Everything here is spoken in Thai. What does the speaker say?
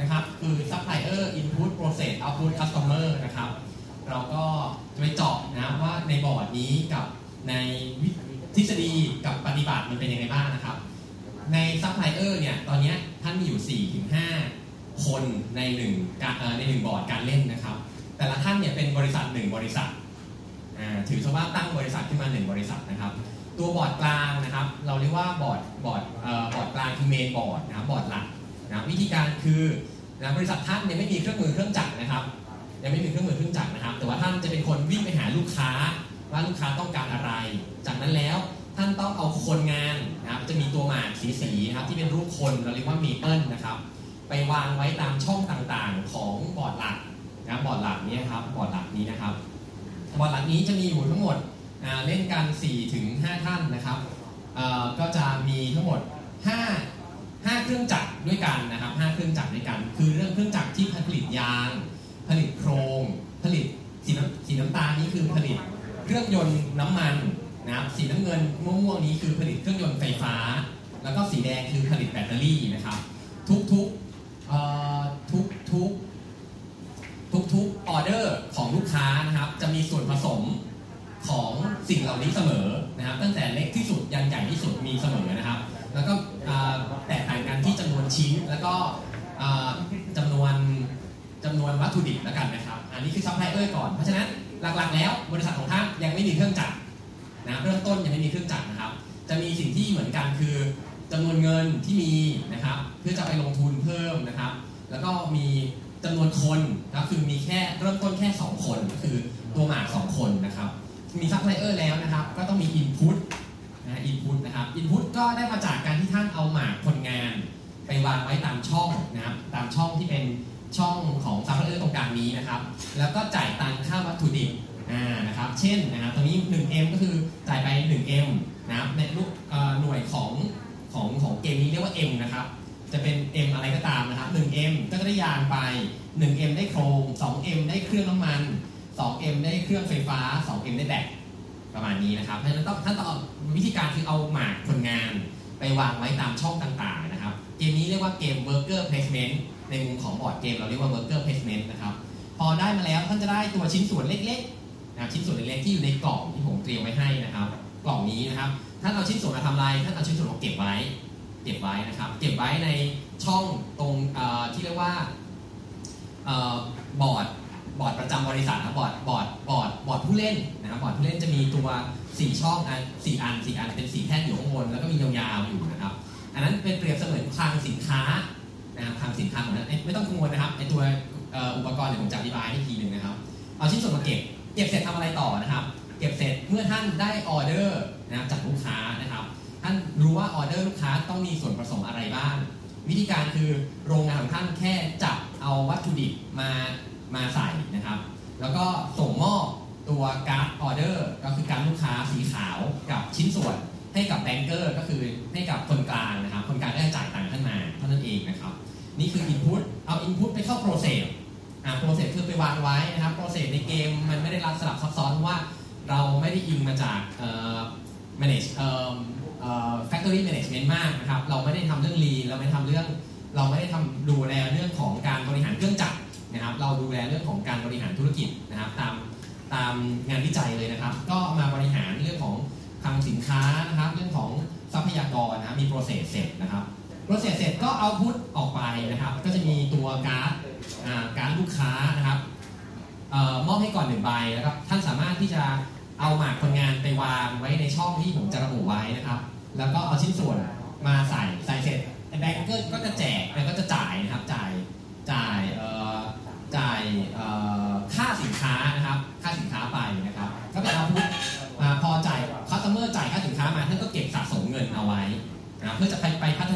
นะครับคือ supplier input process output customer นะครับเราก็จะไปเจาะนะว่าในบอร์ดนี้กับในทฤษฎีกับปฏิบัติมันเป็นยังไงบ้างนะครับในซัพพลายเออร์เนี่ยตอนนี้ท่านมีอยู่ 4-5 คนใน1บอร์ดการเล่นนะครับแต่ละท่านเนี่ยเป็นบริษัท1บริษัทถือซะว่าตั้งบริษัทขึ้นมา1บริษัทนะครับตัวบอร์ดกลางนะครับเราเรียกว่าบอร์ดกลางคือเมนบอร์ดนะบอร์ดหลักนะวิธีการคือนะบริษัทท่านยังไม่มีเครื่องมือเครื่องจักรนะครับยังไม่มีเครื่องมือเครื่องจักรนะครับแต่ว่าท่านจะเป็นคนวิ่งไปหาลูกค้าว่าลูกค้าต้องการอะไรจากนั้นแล้วท่านต้องเอาคนงานนะครับจะมีตัวหมากสีนะครับที่เป็นรูปคนเราเรียกว่าเมเปิลนะครับไปวางไว้ตามช่องต่างๆของบอร์ดหลักนะบอร์ดหลักนี้ครับบอร์ดหลักนี้นะครับบอร์ดหลักนี้จะมีอยู่ทั้งหมดเล่นกัน 4-5 ท่านนะครับก็จะมีทั้งหมด5เครื่องจักรด้วยกันนะครับ5เครื่องจักรด้วยกันคือเรื่องเครื่องจักรที่ผลิตยางผลิตโครงผลิตสีน้ำตาลนี้คือผลิตเครื่องยนต์น้ำมันนะครับสีน้ำเงินม่วงๆนี้คือผลิตเครื่องยนต์ไฟฟ้าแล้วก็สีแดงคือผลิตแบตเตอรี่นะครับทุกออเดอร์ของลูกค้านะครับจะมีส่วนผสมของสิ่งเหล่านี้เสมอนะครับตั้งแต่เล็กที่สุดยันใหญ่ที่สุดมีเสมอนะครับแล้วก็แตกต่างกันที่จำนวนชิ้นแล้วก็จำนวนวัตถุดิบแล้วกันนะครับอันนี้คือซัพพลายเออร์ก่อนเพราะฉะนั้นหลักๆแล้วบริษัทของท่านยังไม่มีเครื่องจักรนะเริ่มต้นยังไม่มีเครื่องจักรนะครับจะมีสิ่งที่เหมือนกันคือจำนวนเงินที่มีนะครับเพื่อจะไปลงทุนเพิ่มนะครับแล้วก็มีจำนวนคนก็คือมีแค่เริ่มต้นแค่2คนก็คือตัวหมาก2คนนะครับมีซัพพลายเออร์แล้วนะครับก็ต้องมีอินพุตนะครับอินพุตก็ได้มาจากการที่ท่านเอาหมากคนงานไปวางไว้ตามช่องนะครับตามช่องที่เป็นช่องของซัพพลายเออร์ตรงกลางนี้นะครับแล้วก็จ่ายตังค่าวัตถุดิบนะครับเช่นนะครับตรงนี้ 1M ก็คือจ่ายไป 1M นะครับในรูปหน่วยของเกมนี้เรียกว่า M นะครับจะเป็น M อะไรก็ตามนะครับ 1M ก็จะได้ยางไป 1M ได้โครง 2M ได้เครื่องน้ำมัน 2M ได้เครื่องไฟฟ้า 2M ได้แบตประมาณนี้นะครับเพราะฉะนั้นท่านต้องวิธีการคือเอาหมากคนงานไปวางไว้ตามช่องต่างๆนะครับเกมนี้เรียกว่าเกม worker placement ในมุมของบอร์ดเกมเราเรียกว่า worker placement นะครับพอได้มาแล้วท่านจะได้ตัวชิ้นส่วนเล็กๆนะชิ้นส่วนเล็กๆที่อยู่ในกล่องที่ผมเตรียมไว้ให้นะครับกล่องนี้นะครับท่านเอาชิ้นส่วนมาทำอะไรท่านเอาชิ้นส่วนมาเก็บไว้นะครับเก็บไว้ในช่องตรงที่เรียกว่าบอร์ดประจำบริษัทครับบอร์ดผู้เล่นนะครับบอร์ดผู้เล่นจะมีตัว4ช่อง4อันเป็น4แท่นอยู่ข้างบนแล้วก็มียาวๆอยู่นะครับอันนั้นเป็นเปรียบเสมือนคลังสินค้านะครับคลังสินค้าของนั้นไม่ต้องกังวลนะครับไอตัวอุปกรณ์เดี๋ยวผมจะอธิบายให้ทีนึงนะครับเอาชิ้นส่วนมาเก็บเสร็จทำอะไรต่อนะครับเก็บเสร็จเมื่อท่านได้ออเดอร์นะครับจากลูกค้านะครับท่านรู้ว่าออเดอร์ลูกค้าต้องมีส่วนผสมอะไรบ้างวิธีการคือโรงงานของท่านแค่จับเอาวัตถุดิบมาใส่นะครับแล้วก็ส่งมอบตัวการ์ดออเดอร์ก็คือการลูกค้าสีขาวกับชิ้นส่วนให้กับแบงเกอร์ก็คือให้กับคนกลางนะครับคนกลางก็จะจ่ายตังค์ขึ้นมาเท่านั้นเองนะครับนี่คือ Input เอา Input ไปเข้า Process Process คือไปวางไว้นะครับ Process ในเกมมันไม่ได้รัดสลับซับซ้อนเพราะว่าเราไม่ได้อิงมาจากmanage factory management มากนะครับเราไม่ได้ทำเรื่อง lean เราไม่ได้ทำดูแลเรื่องของการบริหารเครื่องจักรนะครับเราดูแลเรื่องของการบริหารธุรกิจนะครับตามงานวิจัยเลยนะครับก็มาบริหารเรื่องของคลังสินค้านะครับเรื่องของทรัพยากรนะมี process เสร็จนะครับ process เสร็จก็ output ออกไปนะครับก็จะมีตัวการลูกค้านะครับมอบให้ก่อน1ใบแล้วก็ท่านสามารถที่จะเอาหมากคนงานไปวางไว้ในช่องที่ผมจะระบุไว้นะครับแล้วก็เอาชิ้นส่วนมาใส่เสร็จแบงก์ก็จะแจกแล้วก็จะจ่ายนะครับจ่ายค่าสินค้านะครับค่าสินค้าไปนะครับก็เป็นเอาพุทพอจ่ายคัสเตอร์จ่ายค่าสินค้ามาท่านก็เก็บสะสมเงินเอาไว้นะเพื่อจะไปพั